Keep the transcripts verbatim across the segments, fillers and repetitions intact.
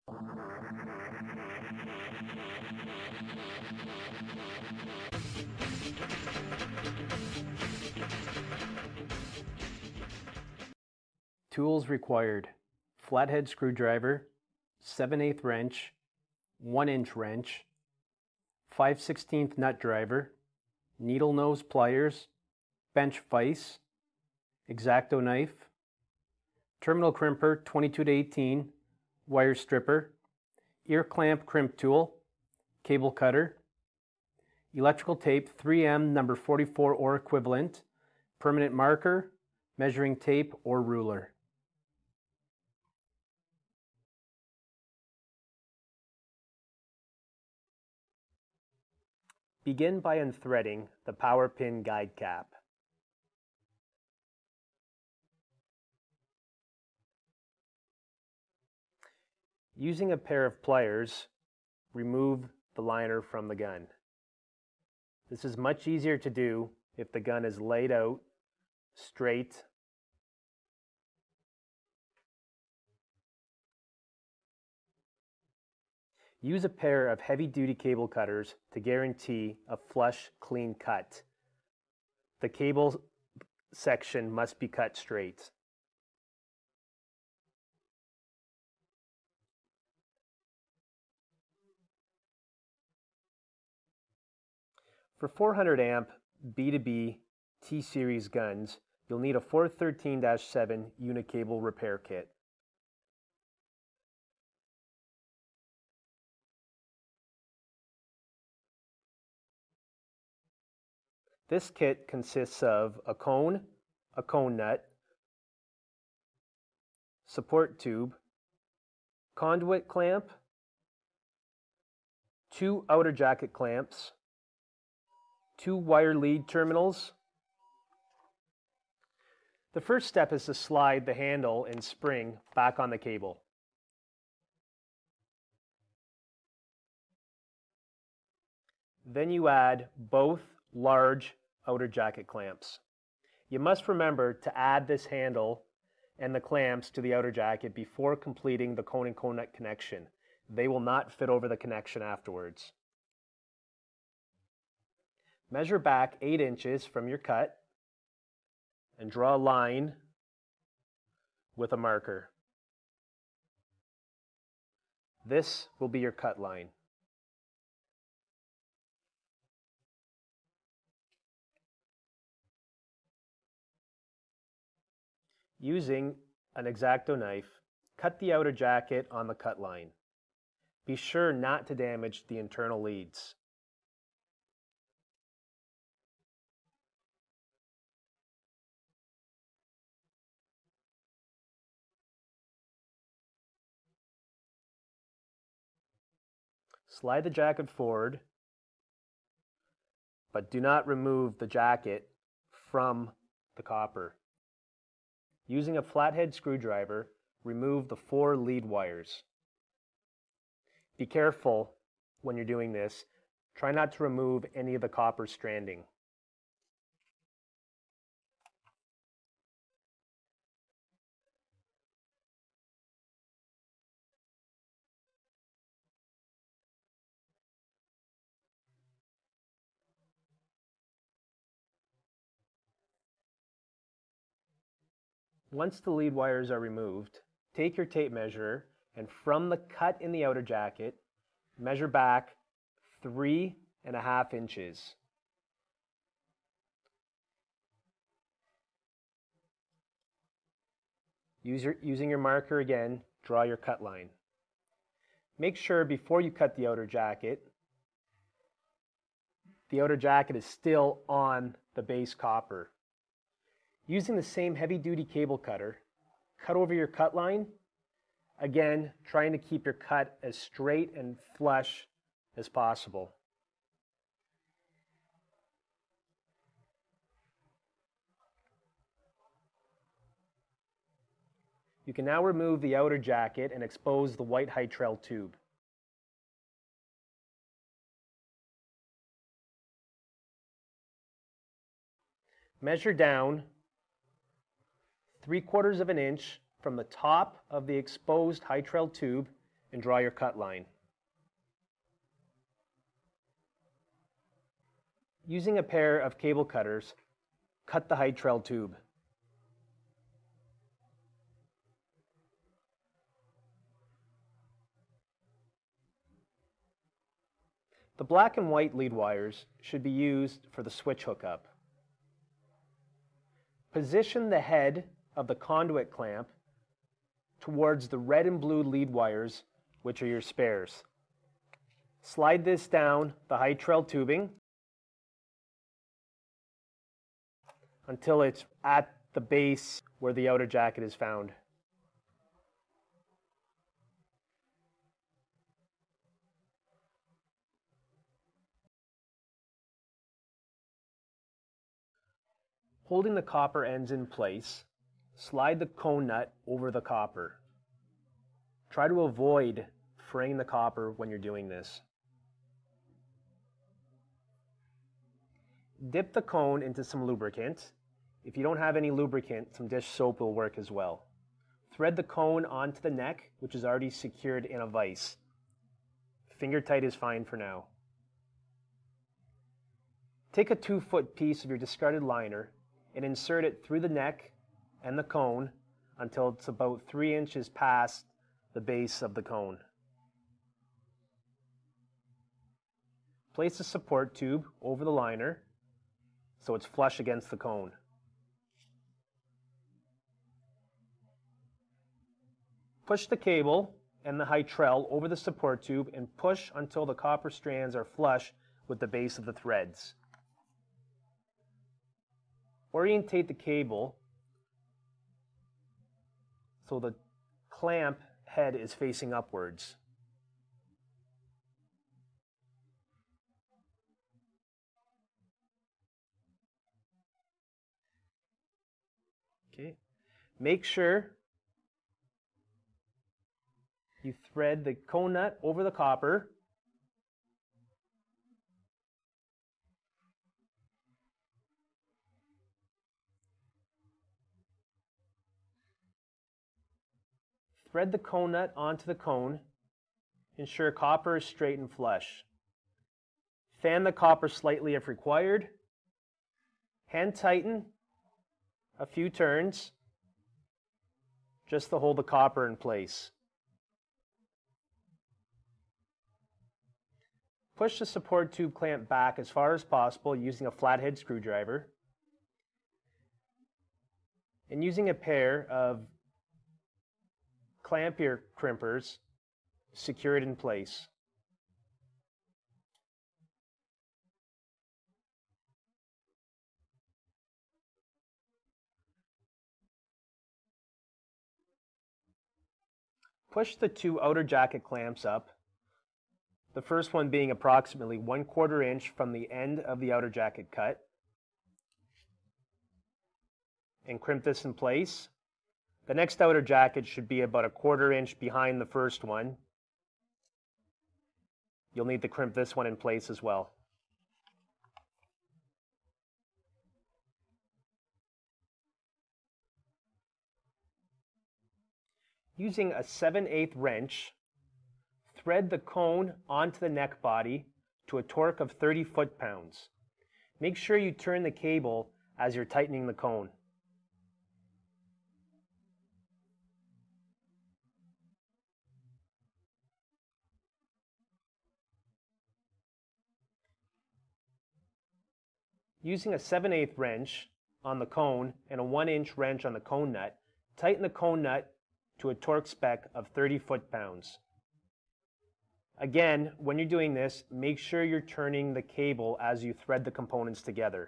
Tools required: flathead screwdriver, seven eighths wrench, one inch wrench, five sixteenths nut driver, needle nose pliers, bench vise, X-Acto knife, terminal crimper twenty-two to eighteen, wire stripper, ear clamp crimp tool, cable cutter, electrical tape three M number forty-four or equivalent, permanent marker, measuring tape or ruler. Begin by unthreading the power pin guide cap. Using a pair of pliers, remove the liner from the gun. This is much easier to do if the gun is laid out straight Use a pair of heavy-duty cable cutters to guarantee a flush, clean cut. The cable section must be cut straight. For four hundred amp B two B T-Series guns, you'll need a four thirteen dash seven unicable repair kit. This kit consists of a cone, a cone nut, support tube, conduit clamp, two outer jacket clamps, two wire lead terminals. The first step is to slide the handle and spring back on the cable. Then you add both large outer jacket clamps. You must remember to add this handle and the clamps to the outer jacket before completing the cone and cone nut connection. They will not fit over the connection afterwards. Measure back eight inches from your cut and draw a line with a marker. This will be your cut line. Using an X-Acto knife, cut the outer jacket on the cut line. Be sure not to damage the internal leads. Slide the jacket forward, but do not remove the jacket from the copper. Using a flathead screwdriver, remove the four lead wires. Be careful when you're doing this. Try not to remove any of the copper stranding. Once the lead wires are removed, take your tape measure and from the cut in the outer jacket, measure back three and a half inches. Use your, using your marker again, draw your cut line. Make sure before you cut the outer jacket, the outer jacket is still on the base copper. Using the same heavy-duty cable cutter, cut over your cut line, again trying to keep your cut as straight and flush as possible. You can now remove the outer jacket and expose the white Hytrel tube. Measure down three quarters of an inch from the top of the exposed Hytrel tube and draw your cut line. Using a pair of cable cutters, cut the Hytrel tube. The black and white lead wires should be used for the switch hookup. Position the head of the conduit clamp towards the red and blue lead wires, which are your spares. Slide this down the Hytrel tubing until it's at the base where the outer jacket is found. Holding the copper ends in place, slide the cone nut over the copper. Try to avoid fraying the copper when you're doing this. Dip the cone into some lubricant. If you don't have any lubricant, some dish soap will work as well. Thread the cone onto the neck, which is already secured in a vise. Finger tight is fine for now. Take a two foot piece of your discarded liner and insert it through the neck and the cone until it's about three inches past the base of the cone. Place the support tube over the liner so it's flush against the cone. Push the cable and the Hytrel over the support tube and push until the copper strands are flush with the base of the threads. Orientate the cable so the clamp head is facing upwards. Okay. Make sure you thread the cone nut over the copper. Thread the cone nut onto the cone. Ensure copper is straight and flush. Fan the copper slightly if required. Hand tighten a few turns just to hold the copper in place. Push the support tube clamp back as far as possible using a flathead screwdriver and using a pair of clamp ear crimpers, secure it in place. Push the two outer jacket clamps up, the first one being approximately one quarter inch from the end of the outer jacket cut, and crimp this in place. The next outer jacket should be about a quarter inch behind the first one. You'll need to crimp this one in place as well. Using a seven eighths wrench, thread the cone onto the neck body to a torque of thirty foot-pounds. Make sure you turn the cable as you're tightening the cone. Using a seven eighths wrench on the cone and a one inch wrench on the cone nut, tighten the cone nut to a torque spec of thirty foot-pounds. Again, when you're doing this, make sure you're turning the cable as you thread the components together.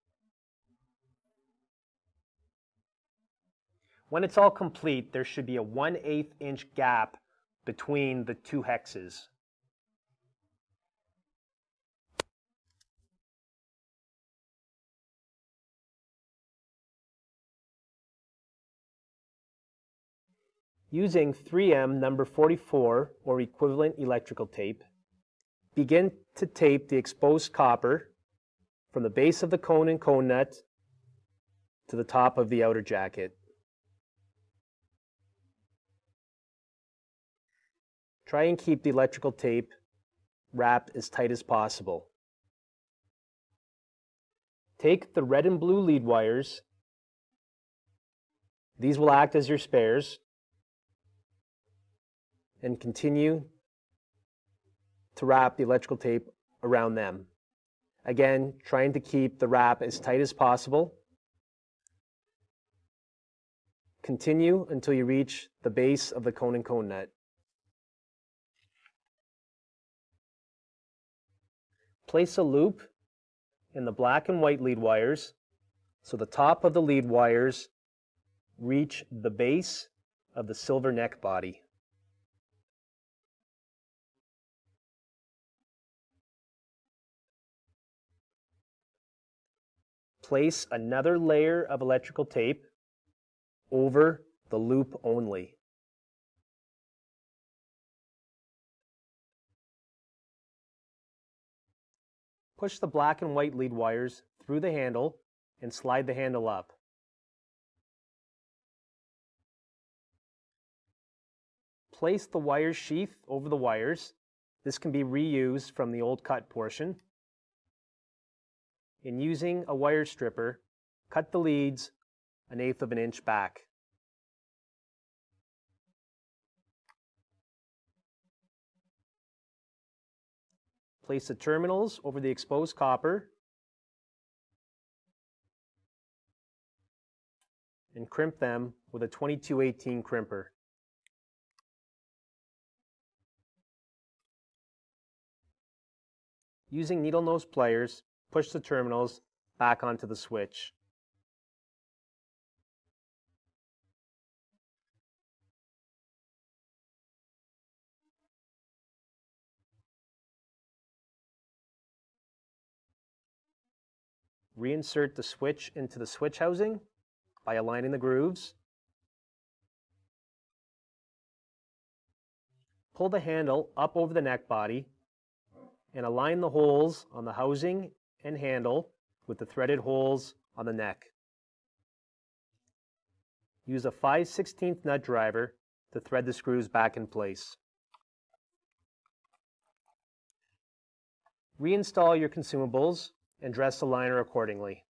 When it's all complete, there should be a one eighth inch gap between the two hexes. Using three M number forty-four or equivalent electrical tape, begin to tape the exposed copper from the base of the cone and cone nut to the top of the outer jacket. Try and keep the electrical tape wrapped as tight as possible. Take the red and blue lead wires. These will act as your spares, and continue to wrap the electrical tape around them. Again, trying to keep the wrap as tight as possible. Continue until you reach the base of the cone and cone nut. Place a loop in the black and white lead wires so the top of the lead wires reach the base of the silver neck body. Place another layer of electrical tape over the loop only. Push the black and white lead wires through the handle and slide the handle up. Place the wire sheath over the wires. This can be reused from the old cut portion. In using a wire stripper, cut the leads an eighth of an inch back. Place the terminals over the exposed copper and crimp them with a twenty-two eighteen crimper. Using needle nose pliers, push the terminals back onto the switch. Reinsert the switch into the switch housing by aligning the grooves. Pull the handle up over the neck body and align the holes on the housing and handle with the threaded holes on the neck. Use a five sixteenths nut driver to thread the screws back in place. Reinstall your consumables and dress the liner accordingly.